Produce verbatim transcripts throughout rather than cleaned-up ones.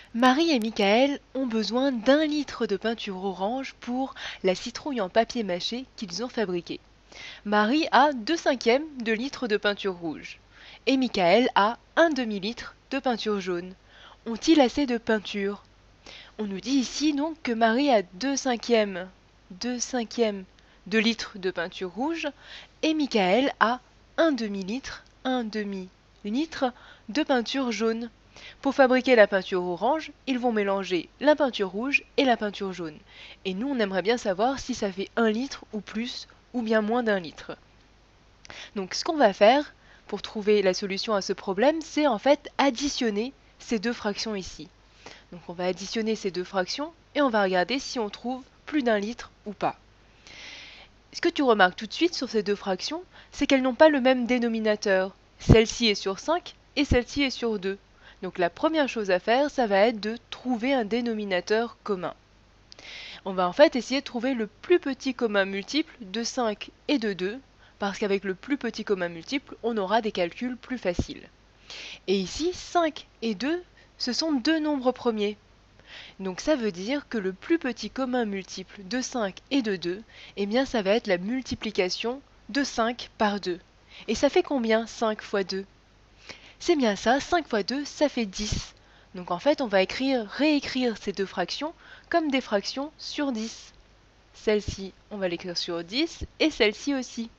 Marie et Michael ont besoin d'un litre de peinture orange pour la citrouille en papier mâché qu'ils ont fabriquée. Marie a deux cinquièmes de litre de peinture rouge et Michael a un demi-litre de peinture jaune. Ont-ils assez de peinture? On nous dit ici donc que Marie a deux cinquièmes, deux cinquièmes de litre de peinture rouge et Michael a un demi-litre, un demi-litre de peinture jaune. Pour fabriquer la peinture orange, ils vont mélanger la peinture rouge et la peinture jaune. Et nous, on aimerait bien savoir si ça fait un litre ou plus, ou bien moins d'un litre. Donc ce qu'on va faire pour trouver la solution à ce problème, c'est en fait additionner ces deux fractions ici. Donc on va additionner ces deux fractions et on va regarder si on trouve plus d'un litre ou pas. Ce que tu remarques tout de suite sur ces deux fractions, c'est qu'elles n'ont pas le même dénominateur. Celle-ci est sur cinq et celle-ci est sur deux. Donc la première chose à faire, ça va être de trouver un dénominateur commun. On va en fait essayer de trouver le plus petit commun multiple de cinq et de deux, parce qu'avec le plus petit commun multiple, on aura des calculs plus faciles. Et ici, cinq et deux, ce sont deux nombres premiers. Donc ça veut dire que le plus petit commun multiple de cinq et de deux, eh bien ça va être la multiplication de cinq par deux. Et ça fait combien cinq fois deux? C'est bien ça, cinq fois deux, ça fait dix. Donc en fait, on va écrire, réécrire ces deux fractions comme des fractions sur dix. Celle-ci, on va l'écrire sur dix et celle-ci aussi.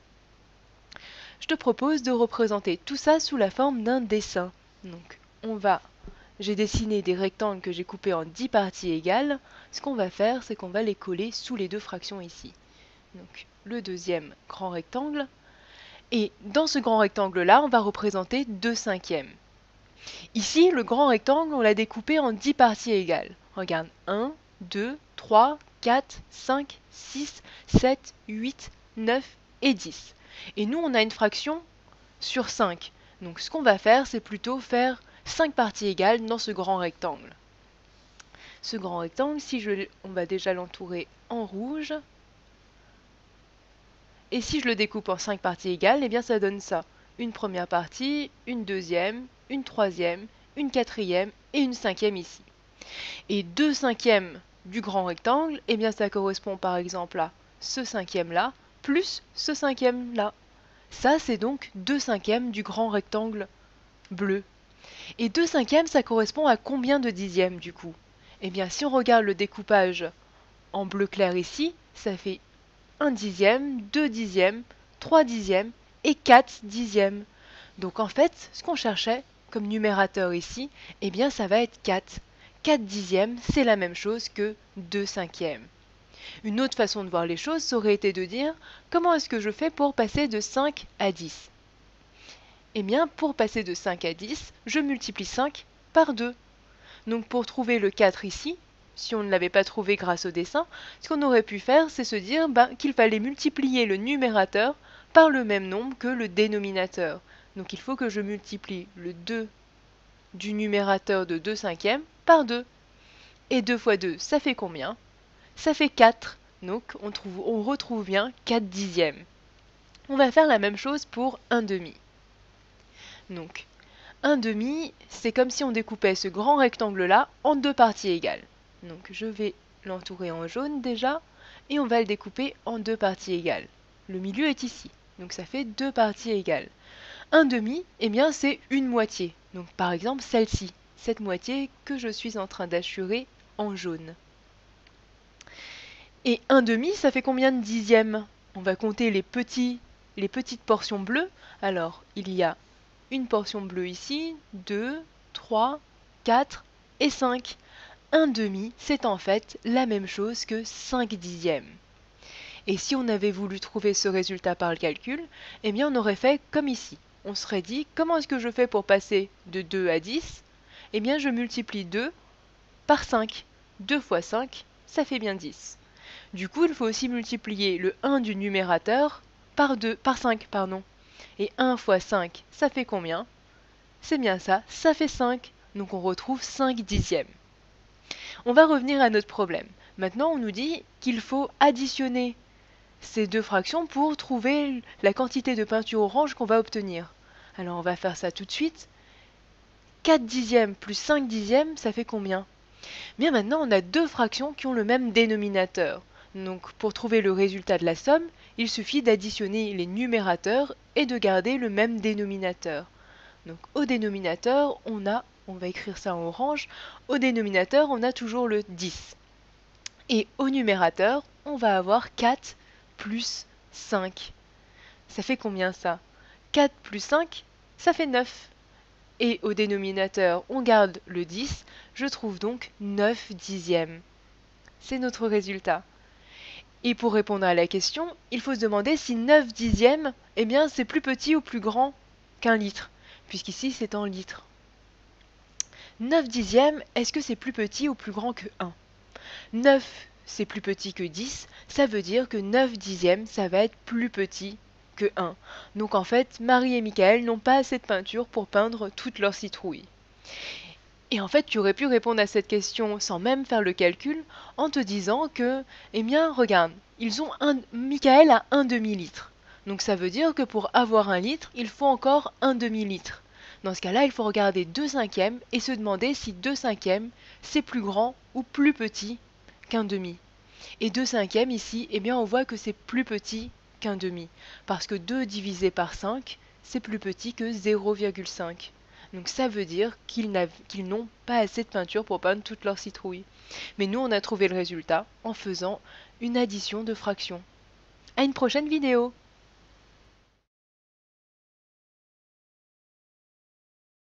Je te propose de représenter tout ça sous la forme d'un dessin. Donc on va, j'ai dessiné des rectangles que j'ai coupés en dix parties égales. Ce qu'on va faire, c'est qu'on va les coller sous les deux fractions ici. Donc le deuxième grand rectangle. Et dans ce grand rectangle-là, on va représenter deux cinquièmes. Ici, le grand rectangle, on l'a découpé en dix parties égales. Regarde, un, deux, trois, quatre, cinq, six, sept, huit, neuf et dix. Et nous, on a une fraction sur cinq. Donc ce qu'on va faire, c'est plutôt faire cinq parties égales dans ce grand rectangle. Ce grand rectangle, si je, on va déjà l'entourer en rouge. Et si je le découpe en cinq parties égales, eh bien ça donne ça. Une première partie, une deuxième, une troisième, une quatrième et une cinquième ici. Et deux cinquièmes du grand rectangle, eh bien ça correspond par exemple à ce cinquième là, plus ce cinquième là. Ça c'est donc deux cinquièmes du grand rectangle bleu. Et deux cinquièmes, ça correspond à combien de dixièmes du coup? Eh bien si on regarde le découpage en bleu clair ici, ça fait un dixième, deux dixièmes, trois dixièmes et quatre dixièmes. Donc en fait, ce qu'on cherchait comme numérateur ici, eh bien ça va être quatre. quatre dixièmes, c'est la même chose que deux cinquièmes. Une autre façon de voir les choses, ça aurait été de dire comment est-ce que je fais pour passer de cinq à dix? Eh bien, pour passer de cinq à dix, je multiplie cinq par deux. Donc pour trouver le quatre ici, si on ne l'avait pas trouvé grâce au dessin, ce qu'on aurait pu faire, c'est se dire ben, qu'il fallait multiplier le numérateur par le même nombre que le dénominateur. Donc il faut que je multiplie le deux du numérateur de deux cinquièmes par deux. Et deux fois deux, ça fait combien? Ça fait quatre. Donc on, trouve, on retrouve bien quatre dixièmes. On va faire la même chose pour un demi. Donc un demi, c'est comme si on découpait ce grand rectangle-là en deux parties égales. Donc je vais l'entourer en jaune déjà, et on va le découper en deux parties égales. Le milieu est ici, donc ça fait deux parties égales. Un demi, eh bien c'est une moitié. Donc par exemple celle-ci, cette moitié que je suis en train d'achurer en jaune. Et un demi, ça fait combien de dixièmes? On va compter les, petits, les petites portions bleues. Alors, il y a une portion bleue ici, deux, trois, quatre et cinq. Un demi, c'est en fait la même chose que cinq dixièmes. Et si on avait voulu trouver ce résultat par le calcul, eh bien on aurait fait comme ici. On serait dit, comment est-ce que je fais pour passer de deux à dix? Eh bien je multiplie deux par cinq. deux fois cinq, ça fait bien dix. Du coup, il faut aussi multiplier le un du numérateur par, deux, par cinq. Pardon. Et un fois cinq, ça fait combien? C'est bien ça, ça fait cinq. Donc on retrouve cinq dixièmes. On va revenir à notre problème. Maintenant, on nous dit qu'il faut additionner ces deux fractions pour trouver la quantité de peinture orange qu'on va obtenir. Alors on va faire ça tout de suite. quatre dixièmes plus cinq dixièmes, ça fait combien? Bien maintenant, on a deux fractions qui ont le même dénominateur. Donc pour trouver le résultat de la somme, il suffit d'additionner les numérateurs et de garder le même dénominateur. Donc au dénominateur, on a, on va écrire ça en orange, au dénominateur, on a toujours le dix. Et au numérateur, on va avoir quatre plus cinq. Ça fait combien ça? quatre plus cinq, ça fait neuf. Et au dénominateur, on garde le dix, je trouve donc neuf dixièmes. C'est notre résultat. Et pour répondre à la question, il faut se demander si neuf dixièmes, eh bien, c'est plus petit ou plus grand qu'un litre, puisqu'ici c'est en litres. neuf dixièmes, est-ce que c'est plus petit ou plus grand que un? neuf, c'est plus petit que dix, ça veut dire que neuf dixièmes, ça va être plus petit que un. Donc en fait, Marie et Michael n'ont pas assez de peinture pour peindre toutes leurs citrouilles. Et en fait, tu aurais pu répondre à cette question sans même faire le calcul en te disant que, eh bien, regarde, ils ont un, Michael a un demi-litre. Donc ça veut dire que pour avoir un litre, il faut encore un demi-litre. Dans ce cas-là, il faut regarder deux cinquièmes et se demander si deux cinquièmes, c'est plus grand ou plus petit qu'un demi. Et deux cinquièmes ici, eh bien, on voit que c'est plus petit qu'un demi. Parce que deux divisé par cinq, c'est plus petit que zéro virgule cinq. Donc ça veut dire qu'ils qu'ils n'ont pas assez de peinture pour peindre toutes leurs citrouilles. Mais nous, on a trouvé le résultat en faisant une addition de fractions. À une prochaine vidéo!